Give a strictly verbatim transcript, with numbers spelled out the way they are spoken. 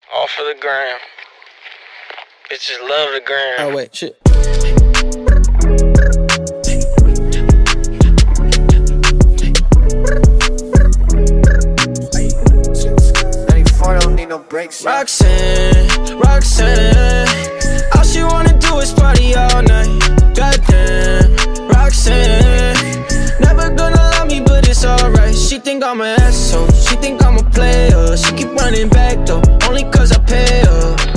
All for the gram. Bitches love the gram. Oh wait, shit. Roxanne, Roxanne, all she wanna do is party all night. Goddamn, Roxanne, never gonna love me, but it's alright. She think I'm an asshole, she think I'm a player. She keep running back though, only cause I pay her.